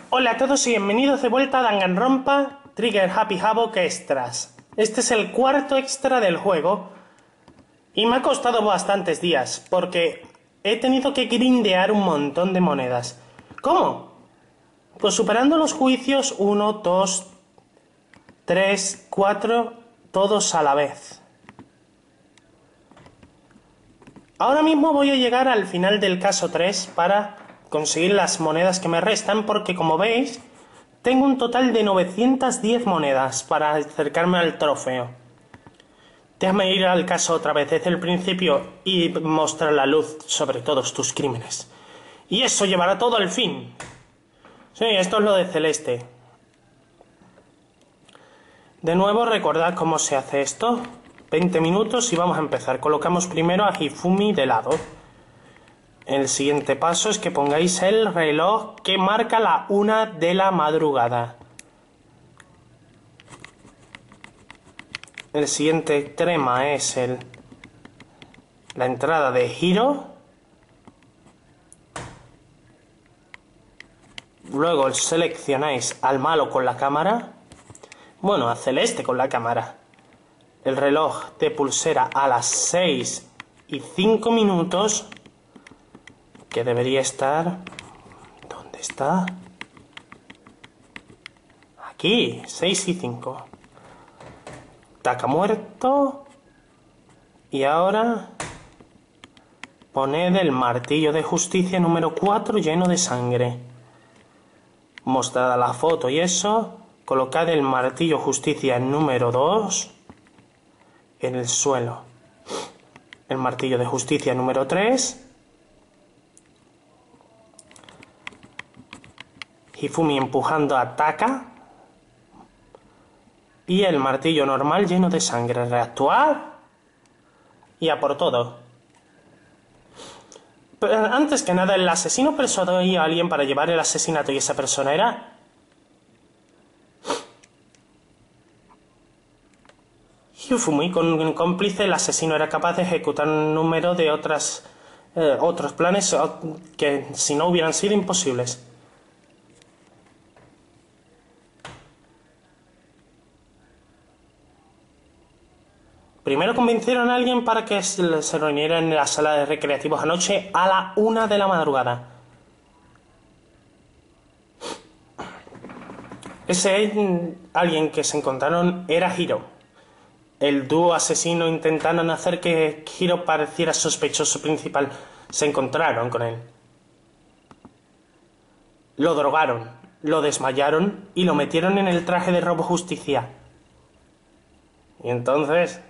Hola a todos y bienvenidos de vuelta a Danganronpa Trigger Happy Havoc Extras. Este es el cuarto extra del juego y me ha costado bastantes días porque he tenido que grindear un montón de monedas. ¿Cómo? Pues superando los juicios 1, 2, 3, 4, todos a la vez. Ahora mismo voy a llegar al final del caso 3 para conseguir las monedas que me restan porque, como veis, tengo un total de 910 monedas para acercarme al trofeo. Déjame ir al caso otra vez desde el principio y mostrar la luz sobre todos tus crímenes. Y eso llevará todo al fin. Sí, esto es lo de Celeste. De nuevo, recordad cómo se hace esto. 20 minutos y vamos a empezar. Colocamos primero a Hifumi de lado. El siguiente paso es que pongáis el reloj que marca la 1 de la madrugada. El siguiente tema es la entrada de Hiro. Luego seleccionáis al malo con la cámara. Bueno, a Celeste con la cámara. El reloj de pulsera a las 6:05, que debería estar... ¿Dónde está? Aquí, 6:05. Taka muerto. Y ahora poned el martillo de justicia número 4 lleno de sangre. Mostrada la foto y eso, colocad el martillo justicia número 2 en el suelo. El martillo de justicia número 3. Hifumi empujando a Taka. Y el martillo normal lleno de sangre. Reactuad. Y a por todo. Pero antes que nada, el asesino persuadió a alguien para llevar el asesinato y esa persona era... Hifumi, con un cómplice, el asesino era capaz de ejecutar un número de otros planes que si no hubieran sido imposibles. Primero convencieron a alguien para que se reuniera en la sala de recreativos anoche a la 1 de la madrugada. Ese alguien que se encontraron era Hiro. El dúo asesino intentaron hacer que Hiro pareciera sospechoso principal. Se encontraron con él. Lo drogaron, lo desmayaron y lo metieron en el traje de Robo Justicia. Y entonces...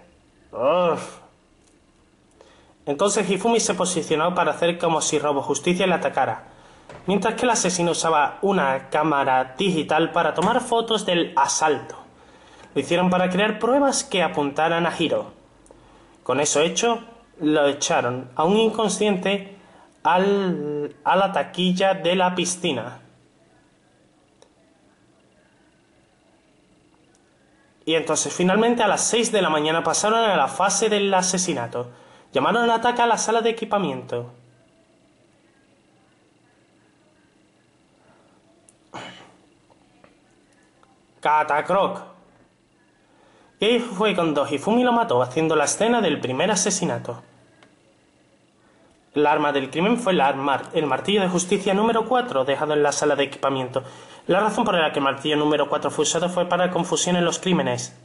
Entonces Hifumi se posicionó para hacer como si Robo Justicia le atacara, mientras que el asesino usaba una cámara digital para tomar fotos del asalto. Lo hicieron para crear pruebas que apuntaran a Hiro. Con eso hecho, lo echaron a un inconsciente a la taquilla de la piscina. Y entonces finalmente a las 6 de la mañana pasaron a la fase del asesinato. Llamaron a Taka a la sala de equipamiento. Katakroc. Y ahí fue cuando Hifumi lo mató, haciendo la escena del primer asesinato. El arma del crimen fue el martillo de justicia número 4, dejado en la sala de equipamiento. La razón por la que el martillo número 4 fue usado fue para confusión en los crímenes.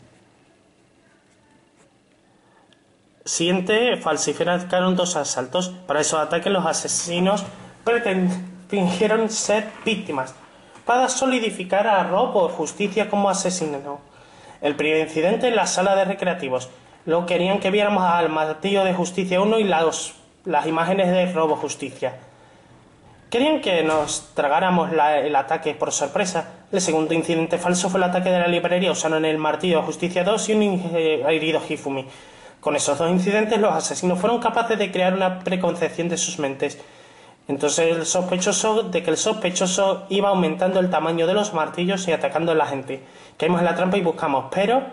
Siguiente, falsificaron 2 asaltos. Para esos ataques los asesinos fingieron ser víctimas, para solidificar a Robo Justicia como asesino. El primer incidente en la sala de recreativos. Lo querían que viéramos al martillo de justicia 1 y las imágenes de Robo Justicia. Querían que nos tragáramos el ataque por sorpresa. El segundo incidente falso fue el ataque de la librería. Usaron el martillo de justicia 2 y un herido Hifumi. Con esos 2 incidentes los asesinos fueron capaces de crear una preconcepción de sus mentes. Entonces el sospechoso iba aumentando el tamaño de los martillos y atacando a la gente. Caímos en la trampa y buscamos, pero...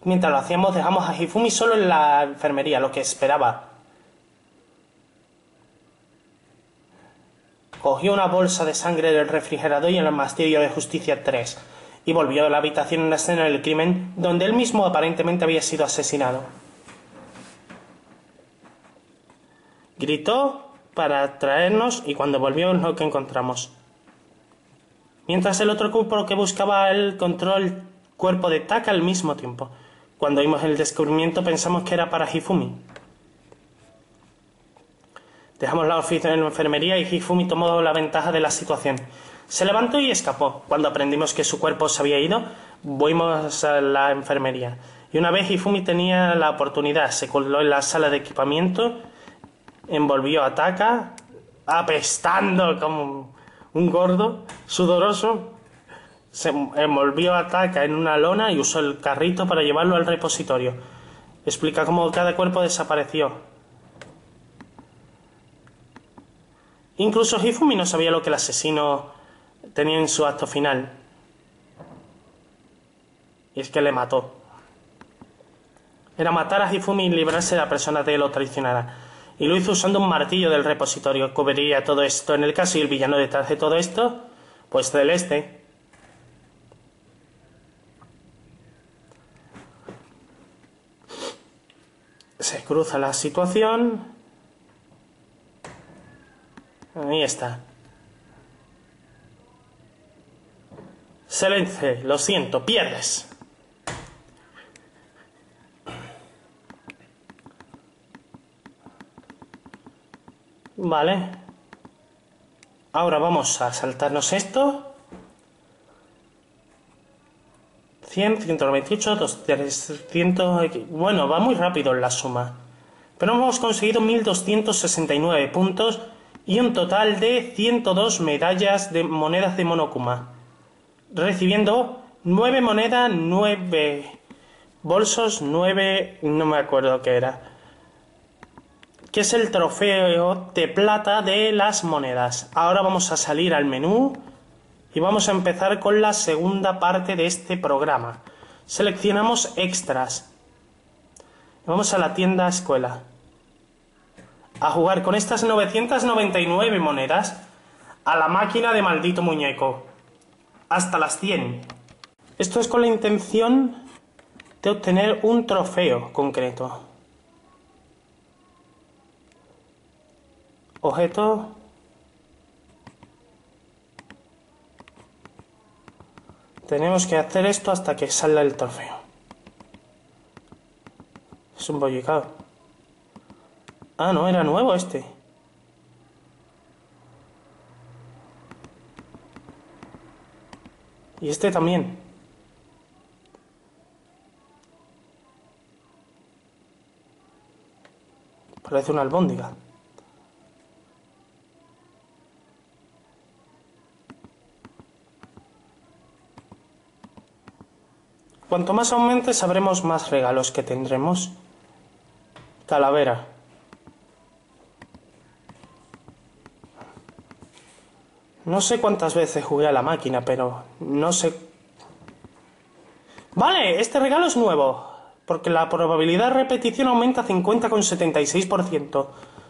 Mientras lo hacíamos, dejamos a Hifumi solo en la enfermería, lo que esperaba. Cogió una bolsa de sangre del refrigerador y el Ministerio de Justicia 3 y volvió a la habitación en la escena del crimen, donde él mismo aparentemente había sido asesinado. Gritó para traernos y cuando volvió lo que encontramos. Mientras el otro cuerpo que buscaba él encontró el cuerpo de Taka al mismo tiempo. Cuando vimos el descubrimiento pensamos que era para Hifumi. Dejamos la oficina en la enfermería y Hifumi tomó la ventaja de la situación. Se levantó y escapó. Cuando aprendimos que su cuerpo se había ido, fuimos a la enfermería. Y una vez Hifumi tenía la oportunidad, se coló en la sala de equipamiento, envolvió a Taka, apestando como un gordo, sudoroso, se envolvió a Taka en una lona y usó el carrito para llevarlo al repositorio. Explica cómo cada cuerpo desapareció. Incluso Hifumi no sabía lo que el asesino tenía en su acto final. Y es que le mató. Era matar a Hifumi y librarse de la persona que lo traicionara. Y lo hizo usando un martillo del repositorio. Cubriría todo esto en el caso y el villano detrás de todo esto, pues Celeste. Se cruza la situación. Ahí está. Celeste, lo siento, pierdes. Vale. Ahora vamos a saltarnos esto. 100, 198, 300... Bueno, va muy rápido la suma. Pero hemos conseguido 1269 puntos y un total de 102 medallas de monedas de Monokuma. Recibiendo 9 monedas, 9 bolsos, 9... no me acuerdo qué era. Que es el trofeo de plata de las monedas. Ahora vamos a salir al menú y vamos a empezar con la segunda parte de este programa. Seleccionamos extras. Vamos a la tienda escuela. A jugar con estas 999 monedas a la máquina de maldito muñeco. Hasta las 100. Esto es con la intención de obtener un trofeo concreto. Objeto. Tenemos que hacer esto hasta que salga el trofeo. Es un bollicao. Ah, no, era nuevo este. Y este también. Parece una albóndiga. Cuanto más aumente, sabremos más regalos que tendremos. Calavera. No sé cuántas veces jugué a la máquina, pero no sé... Vale, este regalo es nuevo, porque la probabilidad de repetición aumenta a 50,76%.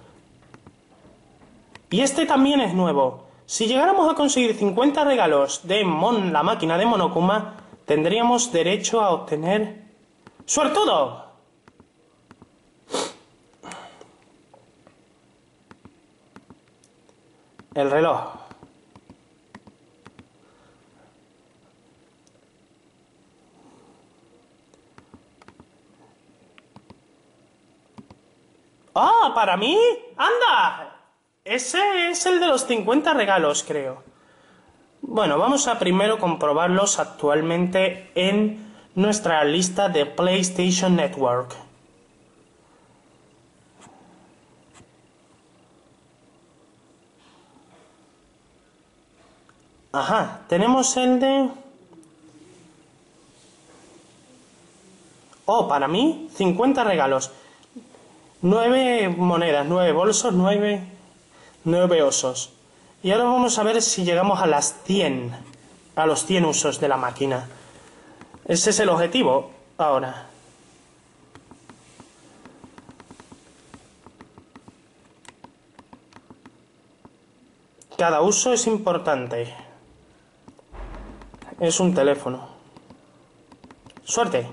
Y este también es nuevo. Si llegáramos a conseguir 50 regalos de la máquina de Monokuma, tendríamos derecho a obtener... ¡Suertudo! El reloj. ¡Ah! ¿Para mí? ¡Anda! Ese es el de los 50 regalos, creo. Bueno, vamos a primero comprobarlos actualmente en nuestra lista de PlayStation Network. Ajá, tenemos el de... Oh, para mí, 50 regalos. 9 monedas, 9 bolsos, 9 osos. Y ahora vamos a ver si llegamos a las 100. A los 100 usos de la máquina. Ese es el objetivo ahora. Cada uso es importante. Es un teléfono. Suerte.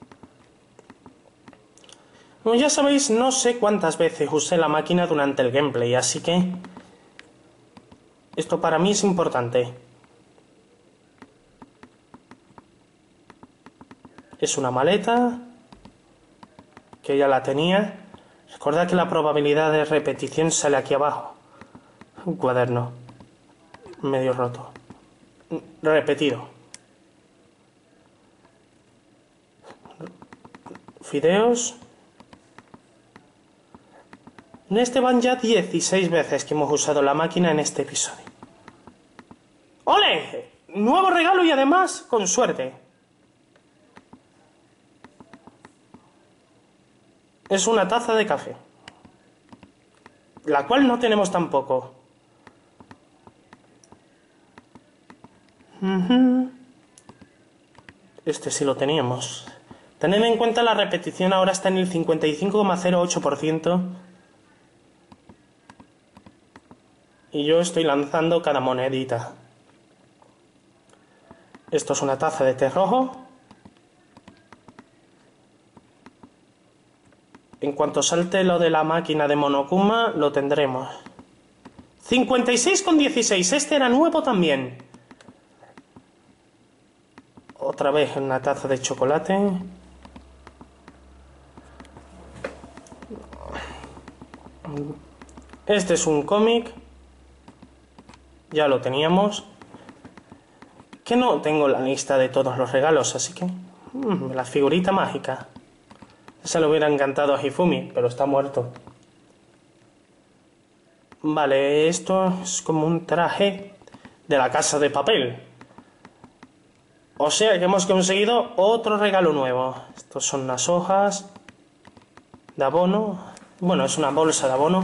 Como ya sabéis, no sé cuántas veces usé la máquina durante el gameplay, así que esto para mí es importante. Es una maleta que ya la tenía. Recordad que la probabilidad de repetición sale aquí abajo. Un cuaderno medio roto. Repetido. Fideos. En este van ya 16 veces que hemos usado la máquina en este episodio. ¡Ole! Nuevo regalo y además con suerte. Es una taza de café. La cual no tenemos tampoco. Este sí lo teníamos. Tened en cuenta la repetición ahora está en el 55,08%. Y yo estoy lanzando cada monedita. Esto es una taza de té rojo. En cuanto salte lo de la máquina de Monokuma, lo tendremos. 56,16. Este era nuevo también. Otra vez una taza de chocolate. Este es un cómic. Ya lo teníamos. Que no tengo la lista de todos los regalos, así que... la figurita mágica. Esa le hubiera encantado a Hifumi, pero está muerto. Vale, esto es como un traje de la Casa de Papel. O sea que hemos conseguido otro regalo nuevo. Estos son unas hojas de abono. Bueno, es una bolsa de abono.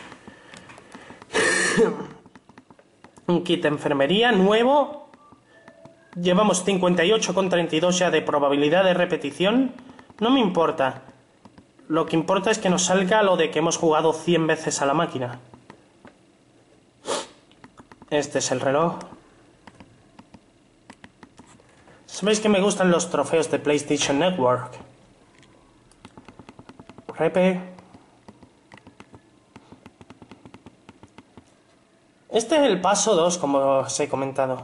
Un kit de enfermería nuevo. Llevamos 58,32 ya de probabilidad de repetición. No me importa. Lo que importa es que nos salga lo de que hemos jugado 100 veces a la máquina. Este es el reloj. Sabéis que me gustan los trofeos de PlayStation Network. Repe. Este es el paso 2, como os he comentado.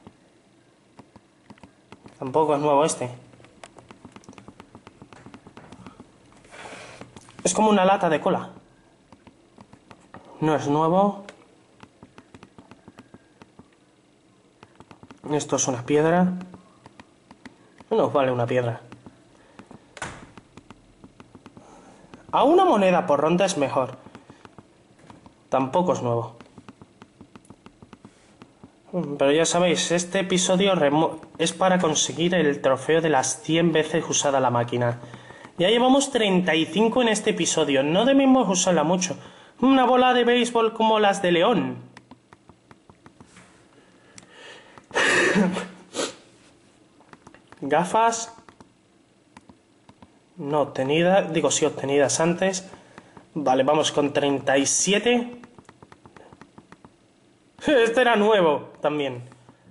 Tampoco es nuevo este. Es como una lata de cola. No es nuevo. Esto es una piedra. No vale una piedra. A una moneda por ronda es mejor. Tampoco es nuevo. Pero ya sabéis, este episodio es para conseguir el trofeo de las 100 veces usada la máquina. Ya llevamos 35 en este episodio. No debemos usarla mucho. Una bola de béisbol como las de León. Gafas. No obtenidas. Digo, sí obtenidas antes. Vale, vamos con 37. Este era nuevo también.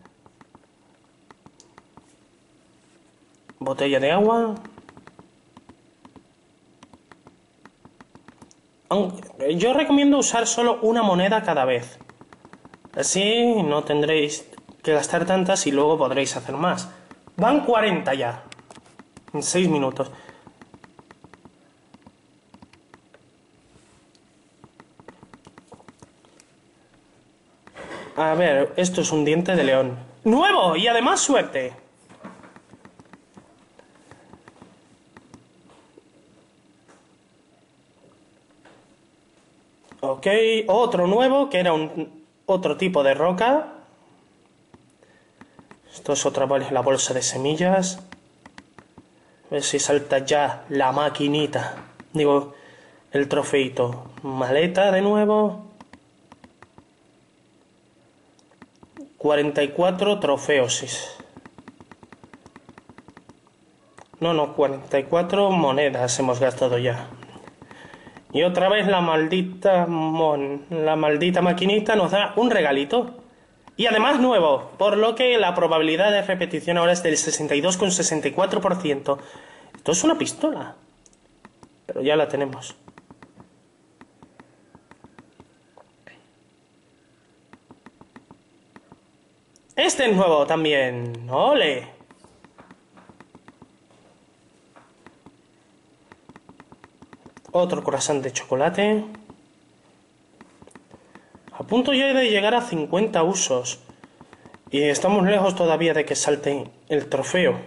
Botella de agua. Yo recomiendo usar solo una moneda cada vez. Así no tendréis que gastar tantas y luego podréis hacer más. Van 40 ya. En 6 minutos. A ver, esto es un diente de león. ¡Nuevo! Y además suerte. Ok, otro nuevo que era otro tipo de roca. Esto es otra vez la bolsa de semillas. A ver si salta ya la maquinita. Digo, el trofeito. Maleta de nuevo. 44 trofeos. No, 44 monedas hemos gastado ya. Y otra vez la maldita maquinita nos da un regalito. Y además nuevo, por lo que la probabilidad de repetición ahora es del 62,64%. Esto es una pistola. Pero ya la tenemos. Este es nuevo también. ¡Ole! Otro croissant de chocolate. A punto ya de llegar a 50 usos. Y estamos lejos todavía de que salte el trofeo.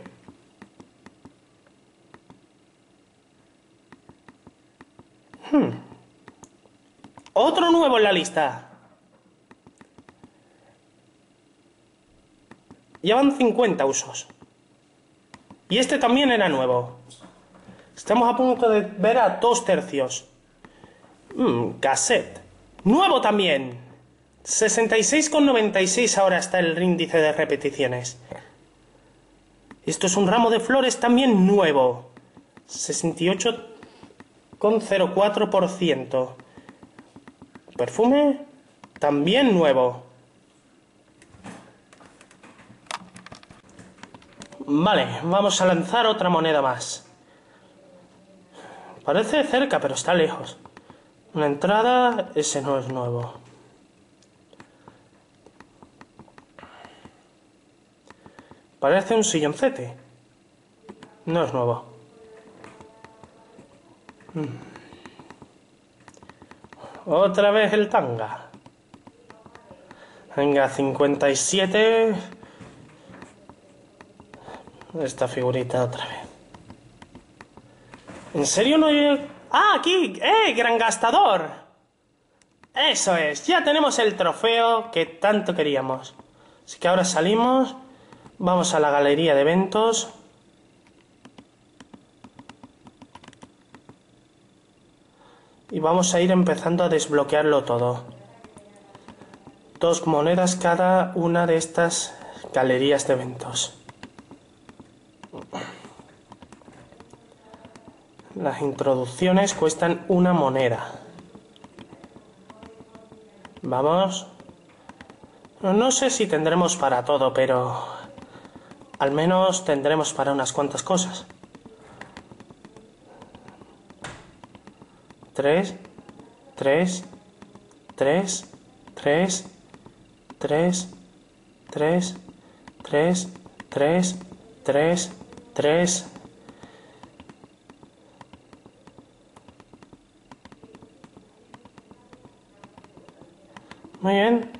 Otro nuevo en la lista. Llevan 50 usos. Y este también era nuevo. Estamos a punto de ver a 2/3. Cassette. Nuevo también. 66,96 ahora está el índice de repeticiones. Esto es un ramo de flores también nuevo. 68,04%. Perfume también nuevo. Vale, vamos a lanzar otra moneda más. Parece cerca, pero está lejos. Una entrada, ese no es nuevo. Parece un silloncete. No es nuevo. Otra vez el tanga. Venga, 57. Esta figurita otra vez. ¿En serio no hay...? ¡Ah, aquí! ¡Gran gastador! Eso es, ya tenemos el trofeo que tanto queríamos. Así que ahora salimos, vamos a la galería de eventos. Y vamos a ir empezando a desbloquearlo todo. 2 monedas cada una de estas galerías de eventos. Las introducciones cuestan 1 moneda. Vamos. No sé si tendremos para todo, pero al menos tendremos para unas cuantas cosas. 3, 3, 3, 3, 3, 3, 3, 3, 3, 3. Muy bien.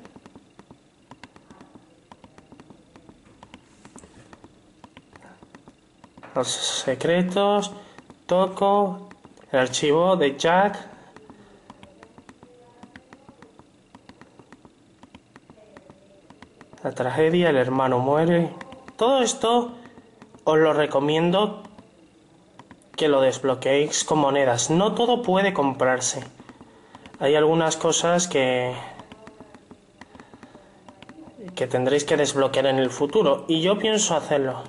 Los secretos. Toco. El archivo de Jack. La tragedia. El hermano muere. Todo esto os lo recomiendo que lo desbloqueéis con monedas. No todo puede comprarse. Hay algunas cosas que tendréis que desbloquear en el futuro, y yo pienso hacerlo.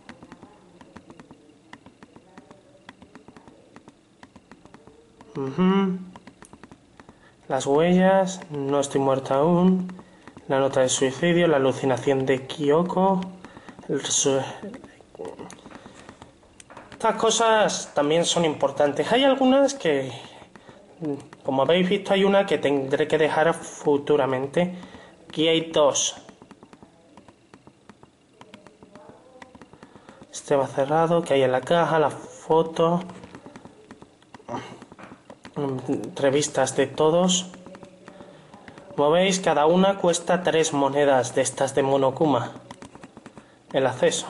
Las huellas, no estoy muerta aún, la nota de suicidio, la alucinación de Kyoko. Estas cosas también son importantes. Hay algunas que, como habéis visto, hay una que tendré que dejar futuramente. Aquí hay 2. Este va cerrado, que hay en la caja, la foto, revistas de todos. Como veis, cada una cuesta 3 monedas de estas de Monokuma. El acceso.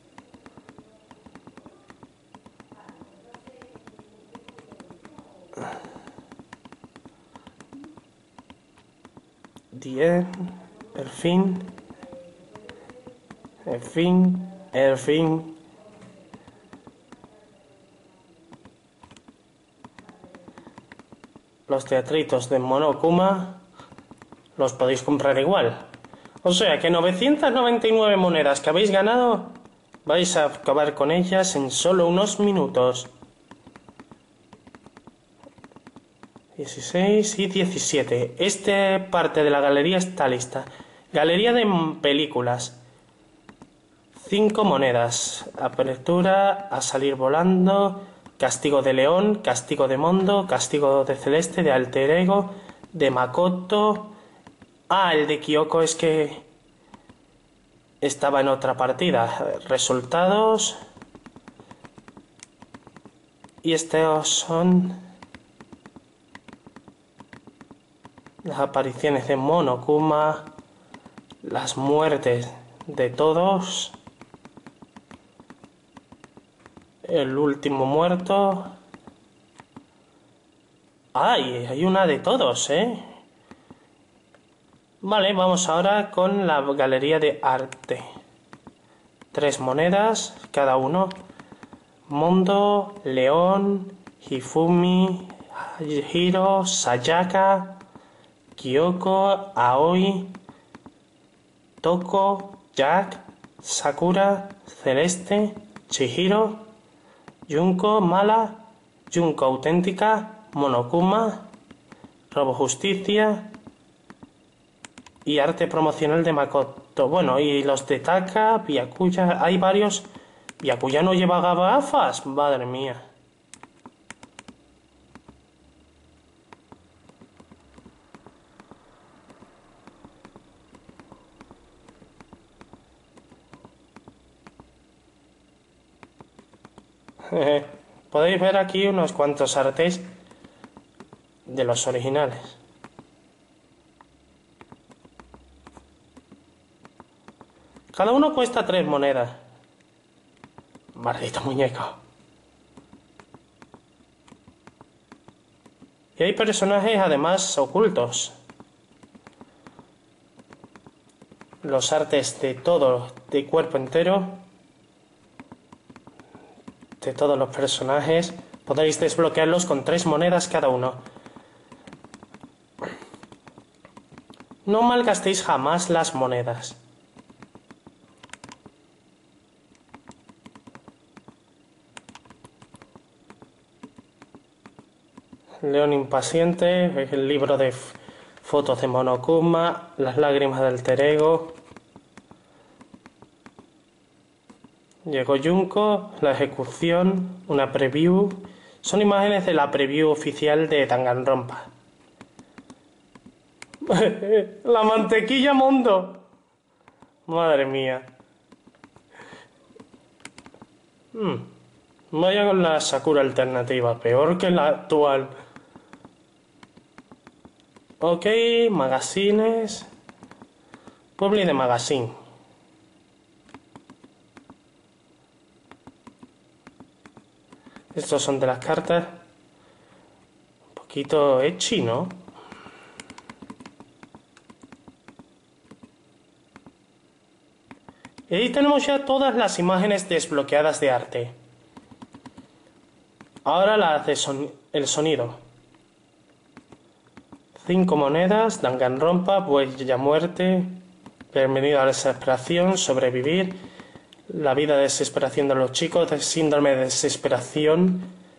El fin. El fin. El fin. Los teatritos de Monokuma los podéis comprar igual. O sea que 999 monedas que habéis ganado, vais a acabar con ellas en solo unos minutos. 16 y 17. Esta parte de la galería está lista. Galería de películas. 5 monedas. Apertura, a salir volando, castigo de león, castigo de Mondo, castigo de Celeste, de Alter Ego, de Makoto. Ah, el de Kyoko es que estaba en otra partida. Resultados. Y estos son las apariciones de Monokuma, las muertes de todos. El último muerto. ¡Ay! Hay una de todos, ¿eh? Vale, vamos ahora con la galería de arte. 3 monedas, cada uno. Mondo, León, Hifumi, Hiro, Sayaka, Kyoko, Aoi, Toko, Jack, Sakura, Celeste, Chihiro, Junko, Mala, Junko auténtica, Monokuma, Robo Justicia y arte promocional de Makoto. Bueno, y los de Taka, Byakuya, hay varios. Byakuya no lleva gafas, madre mía. Podéis ver aquí unos cuantos artes de los originales. Cada uno cuesta 3 monedas. Maldito muñeco. Y hay personajes además ocultos. Los artes de todo, de cuerpo entero, de todos los personajes, podéis desbloquearlos con 3 monedas cada uno. No malgastéis jamás las monedas. León impaciente, el libro de fotos de Monokuma, las lágrimas del Alter Ego. Llegó Junko, la ejecución, una preview. Son imágenes de la preview oficial de Danganronpa. La mantequilla Mondo. Madre mía. Vaya con la Sakura alternativa, peor que la actual. Ok, magazines. Publi de magazine. Estos son de las cartas. Un poquito ecchi, ¿no? Y ahí tenemos ya todas las imágenes desbloqueadas de arte. Ahora las de el sonido. 5 monedas, Danganronpa, Huella Muerte, Bienvenido a la Desesperación, Sobrevivir, La vida de desesperación de los chicos, de Síndrome de desesperación.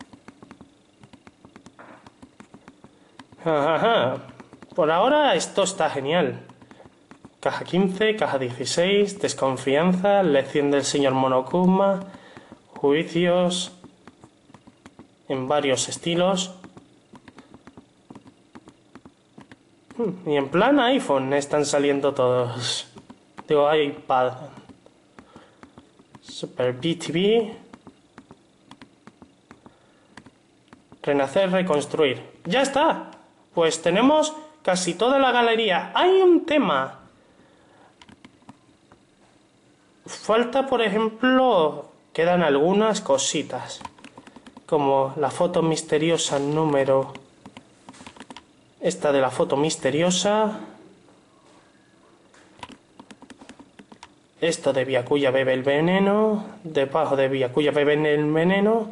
Ajá. Por ahora esto está genial. Caja 15, caja 16, Desconfianza, Lección del señor Monokuma, Juicios en varios estilos. Y en plan iPhone están saliendo todos. Digo, iPad. Super BTV. Renacer, reconstruir. ¡Ya está! Pues tenemos casi toda la galería. Hay un tema. Falta, por ejemplo, quedan algunas cositas. Como la foto misteriosa número... Esta de la foto misteriosa. Esto de Byakuya bebe el veneno. Debajo de Byakuya bebe el veneno.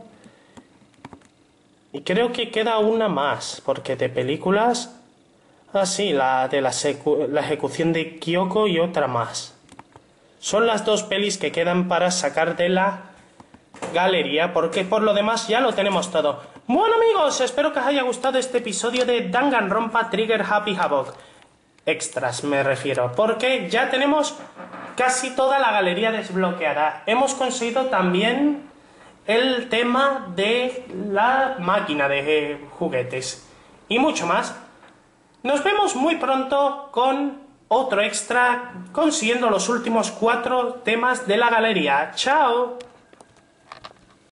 Y creo que queda una más. Porque de películas... Ah, sí, la de la ejecución de Kyoko y otra más. Son las 2 pelis que quedan para sacar de la galería. Porque por lo demás ya lo tenemos todo. Bueno amigos, espero que os haya gustado este episodio de Danganronpa Trigger Happy Havoc. Extras me refiero, porque ya tenemos casi toda la galería desbloqueada. Hemos conseguido también el tema de la máquina de juguetes y mucho más. Nos vemos muy pronto con otro extra consiguiendo los últimos 4 temas de la galería. ¡Chao!